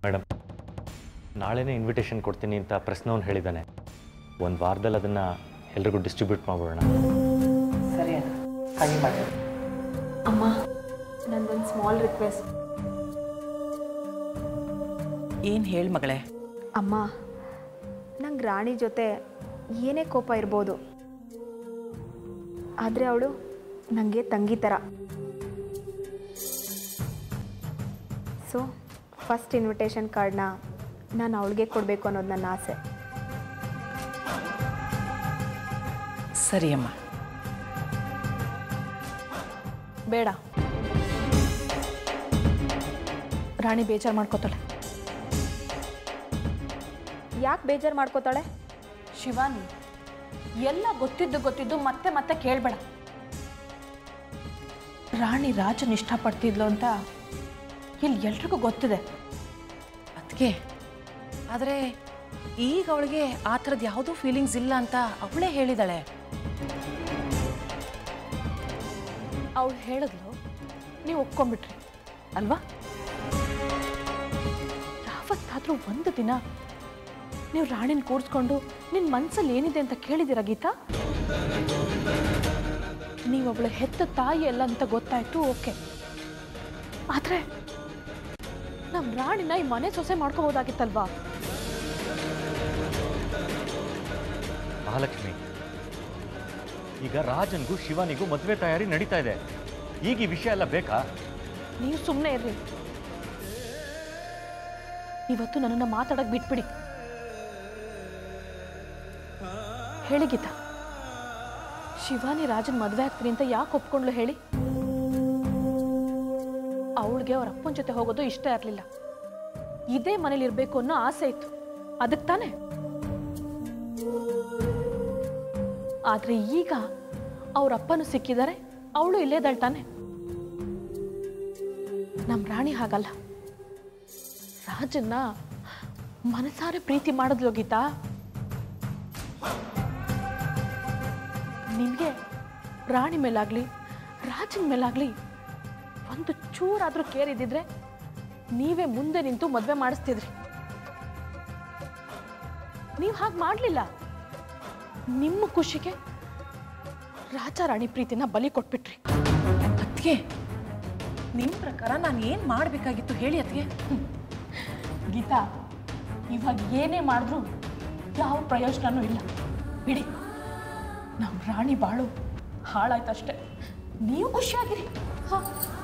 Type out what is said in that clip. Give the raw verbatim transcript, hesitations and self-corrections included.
Madam, ನಾಳೆನೇ invitation ಕೊಡ್ತೀನಿ ಅಂತ ಪ್ರಶ್ನವನು ಹೇಳಿದ್ದಾನೆ. ಒಂದು ವಾರದಲ್ಲಿ ಅದನ್ನು ಎಲ್ರಿಗೂ ಡಿಸ್ಟ್ರಿಬ್ಯೂಟ್ ಮಾಡ್ಬೋಣ. ಸರಿ ಅಣ್ಣ, ಹಾಗೆ ಮಾಡಿ. ಅಮ್ಮ, ನಂದೊಂದು ಸ್ಮಾಲ್ ರಿಕ್ವೆಸ್ಟ್. ಏನು ಹೇಳಿ ಮಗಳೇ? ಅಮ್ಮ, ನಂಗೆ ರಾಣಿ ಜೊತೆ ಏನೇ ಕೋಪ ಇರ್ಬೋದು, ಆದರೆ ಅವಳು ನನಗೆ ತಂಗಿ ಥರ. ಸೊ ಫಸ್ಟ್ ಇನ್ವಿಟೇಷನ್ ಕಾರ್ಡ್ನ ನಾನು ಅವಳಿಗೆ ಕೊಡಬೇಕು ಅನ್ನೋದು ನನ್ನ ಆಸೆ. ಸರಿ ಅಮ್ಮ. ಬೇಡ, ರಾಣಿ ಬೇಜಾರು ಮಾಡ್ಕೋತಾಳೆ. ಯಾಕೆ ಬೇಜಾರು ಮಾಡ್ಕೋತಾಳೆ? ಶಿವಾನಿ, ಎಲ್ಲ ಗೊತ್ತಿದ್ದು ಗೊತ್ತಿದ್ದು ಮತ್ತೆ ಮತ್ತೆ ಕೇಳಬೇಡ. ರಾಣಿ ರಾಜನ್ ಇಷ್ಟಪಡ್ತಿದ್ಲು ಅಂತ ಇಲ್ಲಿ ಎಲ್ರಿಗೂ ಗೊತ್ತಿದೆ. ಅದಕ್ಕೆ ಆದರೆ ಈಗ ಅವಳಿಗೆ ಆ ಥರದ್ದು ಯಾವುದೂ ಫೀಲಿಂಗ್ಸ್ ಇಲ್ಲ ಅಂತ ಅವಳೇ ಹೇಳಿದಾಳೆ. ಅವಳು ಹೇಳಿದ್ಲು, ನೀವು ಒಪ್ಕೊಂಡ್ಬಿಟ್ರಿ ಅಲ್ವಾ? ಯಾವತ್ತಾದರೂ ಒಂದು ದಿನ ನೀವು ರಾಣಿನ ಕೂರಿಸ್ಕೊಂಡು ನಿನ್ನ ಮನಸ್ಸಲ್ಲಿ ಏನಿದೆ ಅಂತ ಕೇಳಿದ್ದೀರಾ ಗೀತಾ? ನೀವು ಅವಳು ಹೆತ್ತ ತಾಯಿ ಎಲ್ಲ ಅಂತ ಗೊತ್ತಾಯ್ತು, ಓಕೆ. ಆದರೆ ನಮ್ಮ ರಾಣಿನ ಈ ಮನೆ ಸೊಸೆ ಮಾಡ್ಕೋಬೋದಾಗಿತ್ತಲ್ವಾ? ಮಹಾಲಕ್ಷ್ಮಿ, ಈಗ ರಾಜನ್ಗೂ ಶಿವಾನಿಗೂ ಮದುವೆ ತಯಾರಿ ನಡೀತಾ ಇದೆ. ಈಗ ಈ ವಿಷಯ ಎಲ್ಲ ಬೇಕಾ? ನೀವು ಸುಮ್ಮನೆ ಇರ್ರಿ. ಇವತ್ತು ನನ್ನನ್ನು ಮಾತಾಡಕ್ಕೆ ಬಿಟ್ಬಿಡಿ. ಹೇಳಿ ಗೀತಾ, ಶಿವಾನಿ ರಾಜನ್ ಮದುವೆ ಆಗ್ತೀನಿ ಅಂತ ಯಾಕೆ ಒಪ್ಕೊಂಡ್ಲು ಹೇಳಿ? ಅವಳಿಗೆ ಅವ್ರ ಅಪ್ಪನ ಜೊತೆ ಹೋಗೋದು ಇಷ್ಟ ಇರಲಿಲ್ಲ. ಇದೇ ಮನೇಲಿ ಇರಬೇಕು ಅನ್ನೋ ಆಸೆ ಇತ್ತು, ಅದಕ್ಕೆ ತಾನೆ. ಆದ್ರೆ ಈಗ ಅವ್ರ ಅಪ್ಪನೂ ಸಿಕ್ಕಿದ್ದಾರೆ, ಅವಳು ಇಲ್ಲೇದಾಳ್ ತಾನೆ. ನಮ್ಮ ರಾಣಿ ಹಾಗಲ್ಲ. ರಾಜನ್ನ ಮನಸಾರೆ ಪ್ರೀತಿ ಮಾಡಿದ್ಲು ಗೀತಾ. ನಿಮಗೆ ರಾಣಿ ಮೇಲಾಗ್ಲಿ ರಾಜನ್ ಮೇಲಾಗ್ಲಿ ಒಂದು ಚೂರಾದ್ರೂ ಕೇರ್ ಇದ್ದಿದ್ರೆ ನೀವೇ ಮುಂದೆ ನಿಂತು ಮದುವೆ ಮಾಡಿಸ್ತಿದ್ರಿ. ನೀವು ಹಾಗೆ ಮಾಡಲಿಲ್ಲ. ನಿಮ್ಮ ಖುಷಿಗೆ ರಾಜ ರಾಣಿ ಪ್ರೀತಿನ ಬಲಿ ಕೊಟ್ಬಿಟ್ರಿ. ಅದಕ್ಕೆ ನಿಮ್ಮ ಪ್ರಕಾರ ನಾನು ಏನು ಮಾಡಬೇಕಾಗಿತ್ತು ಹೇಳಿ ಅದಕ್ಕೆ? ಗೀತಾ, ಇವಾಗ ಏನೇ ಮಾಡಿದ್ರು ಯಾವ ಪ್ರಯೋಜನನೂ ಇಲ್ಲ, ಬಿಡಿ. ನಮ್ಮ ರಾಣಿ ಬಾಳು ಹಾಳಾಯ್ತಷ್ಟೆ. ನೀವು ಖುಷಿಯಾಗಿರಿ. ಹಾಂ.